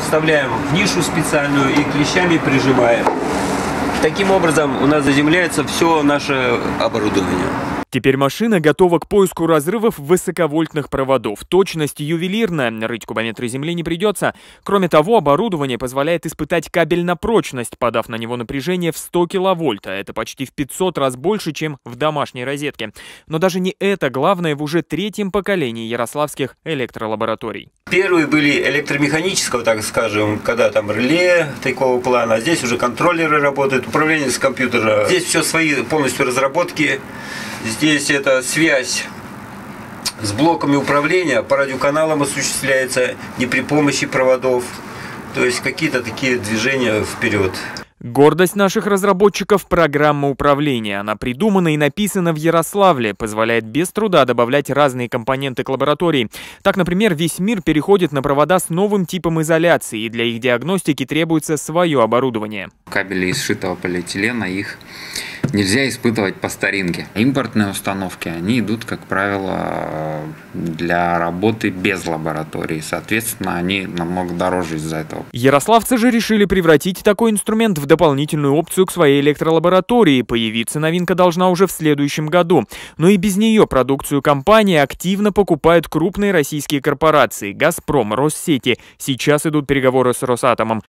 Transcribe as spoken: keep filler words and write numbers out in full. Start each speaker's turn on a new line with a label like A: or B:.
A: вставляем в нишу специальную и клещами прижимаем. Таким образом у нас заземляется все наше оборудование.
B: Теперь машина готова к поиску разрывов высоковольтных проводов. Точность ювелирная, рыть кубометры земли не придется. Кроме того, оборудование позволяет испытать кабель на прочность, подав на него напряжение в сто киловольт. А это почти в пятьсот раз больше, чем в домашней розетке. Но даже не это главное в уже третьем поколении ярославских электролабораторий.
A: Первые были электромеханического, так скажем, когда там реле такого плана. А здесь уже контроллеры работают, управление с компьютера. Здесь все свои полностью разработки. Здесь это связь с блоками управления по радиоканалам осуществляется не при помощи проводов. То есть какие-то такие движения вперед.
B: Гордость наших разработчиков – программа управления. Она придумана и написана в Ярославле, позволяет без труда добавлять разные компоненты к лаборатории. Так, например, весь мир переходит на провода с новым типом изоляции, и для их диагностики требуется свое оборудование.
C: Кабели из сшитого полиэтилена, их нельзя испытывать по старинке. Импортные установки, они идут, как правило, для работы без лаборатории. Соответственно, они намного дороже из-за этого.
B: Ярославцы же решили превратить такой инструмент в дополнительную опцию к своей электролаборатории. Появиться новинка должна уже в следующем году. Но и без нее продукцию компании активно покупают крупные российские корпорации. «Газпром», «Россети». Сейчас идут переговоры с «Росатомом».